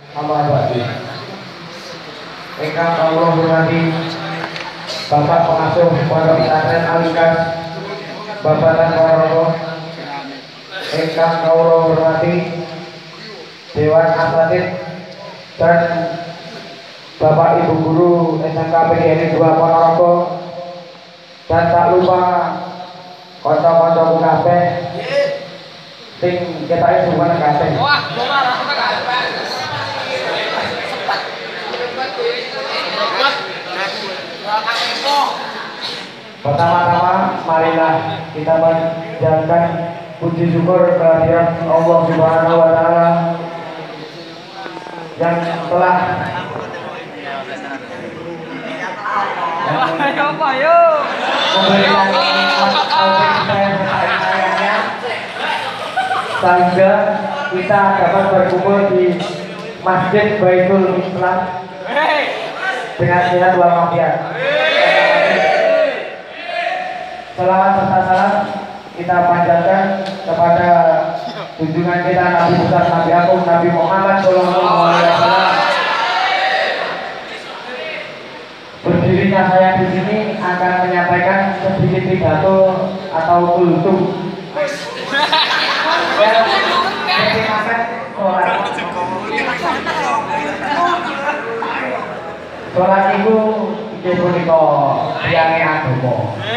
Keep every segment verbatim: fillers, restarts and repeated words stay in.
Amal Badi. Ingkang kawula hormati Bapak Pengasuh Pondok Pesantren Al-Ikhlas Babatan Ponorogo. Ingkang kawula hormati Dewan Atletik dan Bapak Ibu Guru S M K P G R I dua Ponorogo. Dan tak lupa kanca-kanca kabeh sing ketake suwen kabeh. Wah, pertama-tama marilah kita menjalankan puji syukur kehadirat Allah Subhanahu wa taala yang telah memberikan nikmat taufik sayang-sayangnya sehingga kita dapat berkumpul di Masjid Baitul Islam dengan sehat walafiat. Selawat serta salam kita panjatkan kepada junjungan kita Nabi besar Nabi Agung Nabi Muhammad Shallallahu Alaihi Wasallam. Berdirinya saya di sini akan menyampaikan sedikit pidato atau kultum. Dan persilakan sholat. Sholat itu iki punika tiange agama.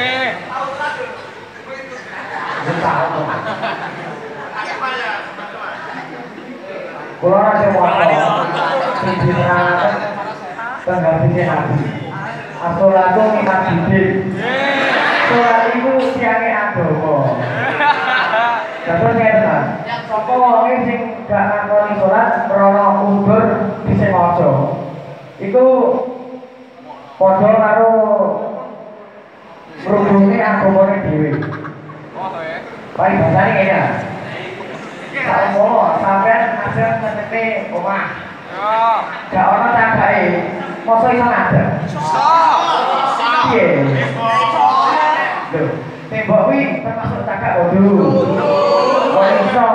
Kalau ada waktu, pikiran tengah pikir hati. Asolatu nikmat hidup. Sholat itu tiange agama. Terus ngeten. Sapa wong sing gak ngakoni sholat krana udzur disengaja. Iku padha karo merubungi agamane dhewe. Baik bahasane kene. Sak mono sampean ajeng ngetepe omah. Yo. Gak ono candake. Mosok iso ngadeg. Iso. Piye? Lho, tembok kuwi termasuk cagak wudu. Kok iso?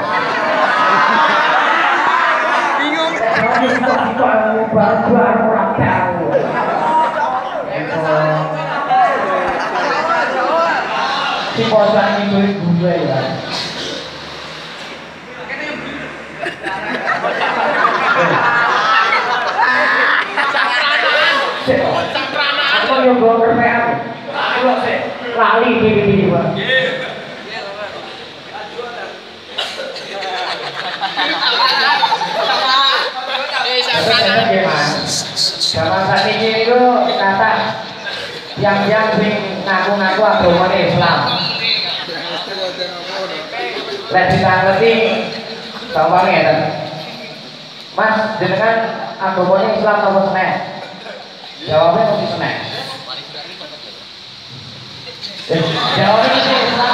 Bingung. Kok iso bar-bar ora tahu. Si bosan itu gue ya. Aku yang bawa kerpean. Aku sih lali di sini pak. Zaman saat ini itu kata yang-yang sing ngaku-ngaku agama Islam. Lek ditangeti gampang ya kan. Mas jenengan agamanya Islam atau Senek? Jawabnya mesti Senek. Eh, jawabnya mesti Islam.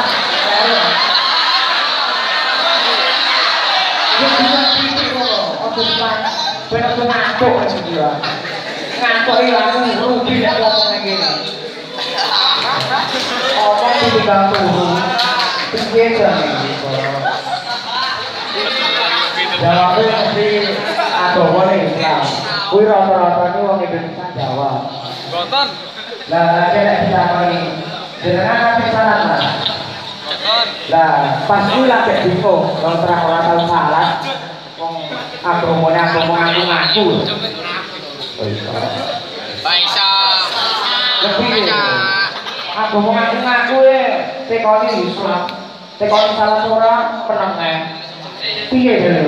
Ini bisa titik kok. Oke Islam. Benar-benar ngantuk aja dia. Ngantuk hilang rugi nek ngomong kayak gini. Omong di tiga puluh. Beda nih. Jawabnya mesti agama Islam. Kuwi rata-rata ini wong Indonesia jawab. Gonton. Lah lagi nek disakoni jenengan ate salat Mas. Gonton. Lah pas kuwi lagi bingung wong terang ora tau salat. Wong agamane agama ngaku-ngaku. Baisa. Lebih. Agama ngaku-ngaku e tekoni Islam. Tekoni salat ora meneng ae. Piye lho.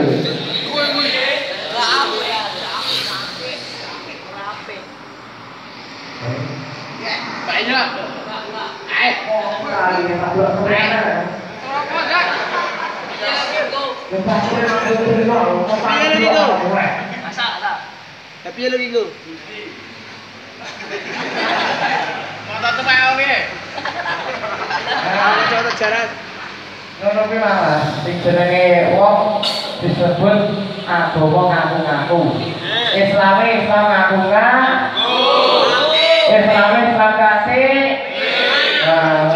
Banyak. Eh, kali ya tak buat kemana? Lepas itu, masak tak? Tapi ya lebih dulu. Mau tak tempat awal ni? Nah, coba jalan. Ngono kuwi malah sing jenenge wong disebut agama ngaku-ngaku. Islame Islam ngaku-ngaku. Islame Islam kasih. Nah,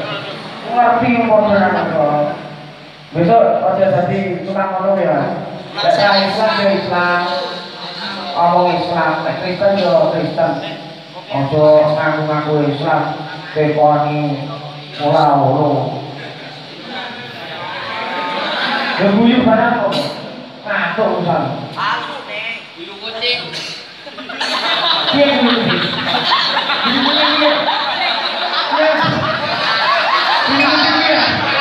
ngerti umur tenan kok. Besok aja jadi tukang ngono ya. Baca Islam ya Islam, ngomong Islam, nek Kristen ya Kristen. Ojo ngaku-ngaku Islam, keponi mula loro. Geguyu barang kok. Ngantuk usan. Aku nih, bulu kucing. Piye bulu kucing? Bulu kucing piye? Ya. Bulu kucing piye?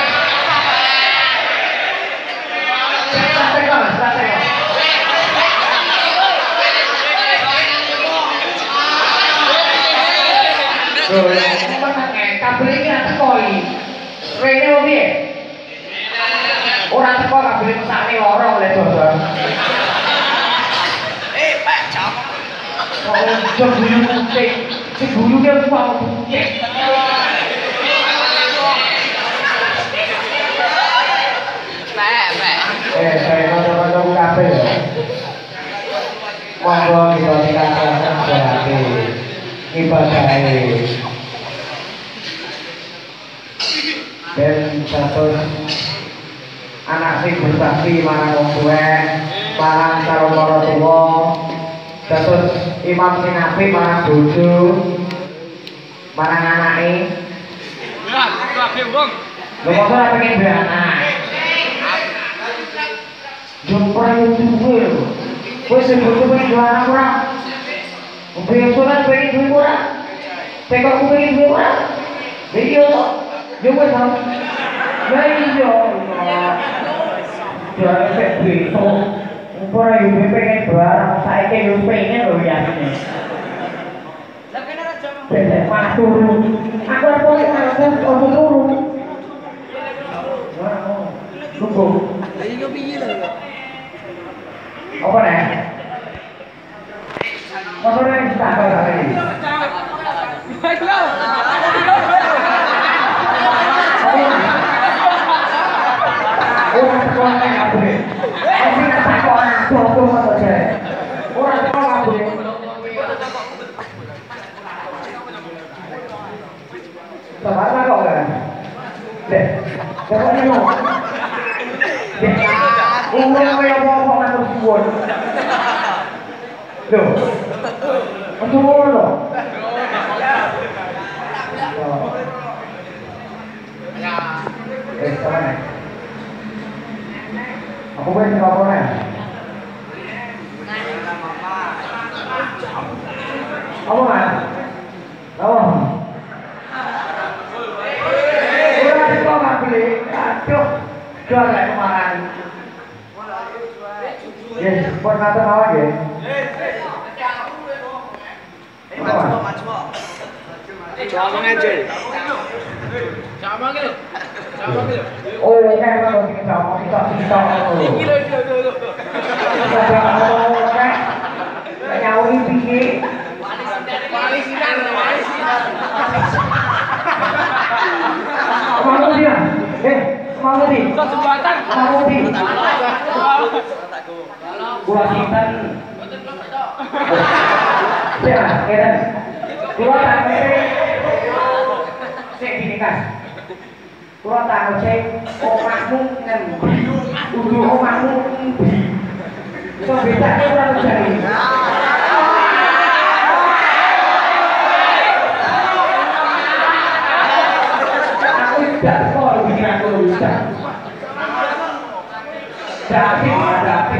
Santai kok, santai kok. Loh, kabel iki ora teko iki. Rene opo piye? Ora teko kabel mesake loro oleh dodol. Eh, Pak, jawab. Oh, jog guyu kucing. Si guyu ki apa kucing. Pak, Pak. Eh, saya kanca-kanca kabeh ya. Monggo kita tingkatkan berarti ibadahe. Dan satu anak sing berbakti marang wong tuwa, marang karo para tuwa. Terus imam sing apik marang bojo, marang anake. Ya, kabeh wong. Lho kok ora pengen duwe anak. Jumpa yang duwe. Kowe sing bojo pengen duwe anak ora? Pengen surat pengen duwe ora? Tekok ku pengen duwe ora? Iya. Yo wis tau. Ya iya. Ya efek itu. Ora yo pengen barang saiki yo pengen lho ya ini. Lah kene ra jam. Pengen malah turu. Aku arep aku opo turu. Lupa. Lah iki piye lho? Apa nih? Motornya bisa apa lagi? Baiklah. Orang sekolah nggak boleh. Masih kata sekolah jauh motor saya. Orang sekolah nggak boleh. Sebenarnya kok kan? Deh, pokoknya mau. Deh, umur kayak apa ngantuk suwon. Loh, untuk lo. Eh, sama nih. Aku pengen ngomongnya. Apa kan? Oh. Udah itu nggak beli. Aduh, jual kayak kemarin. Yes, buat nonton awal ya. Jangan aja. Jangan gitu. Jangan gitu. Oh, kan kalau kita sama kita kita dulu. Gila gila gila. Kita jangan kan. Nyawi pikir. Wali sinan, wali sinan. Mau dia? Eh, mau dia? Jembatan. Mau dia? Gua sinten. Ya, keren. Gua tak mere. Sik dinikah. Gua tak ngecek omahmu ngendi. Kudu omahmu endi. Iso bedake ora terjadi. Aku tidak sekolah bikin aku bisa. Tapi ada apa?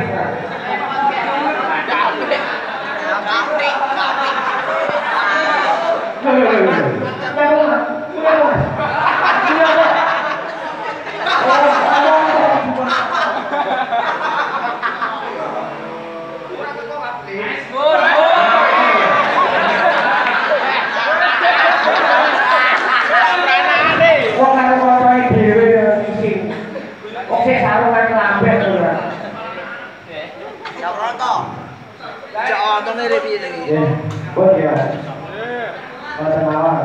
Buat ya, pada mawar.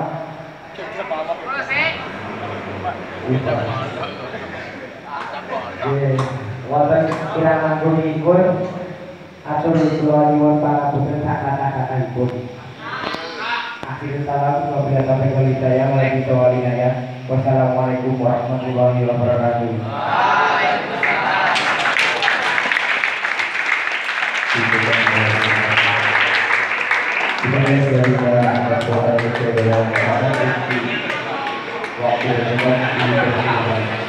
Wonten kirang langkung ikut atur kula nyuwun pangapunten sak kata-kataipun. Akhirul salam wabillahi taufiq wal hidayah wa billahi wassalamualaikum warahmatullahi wabarakatuh. Terima kasih dari atas suara itu dalam waktu yang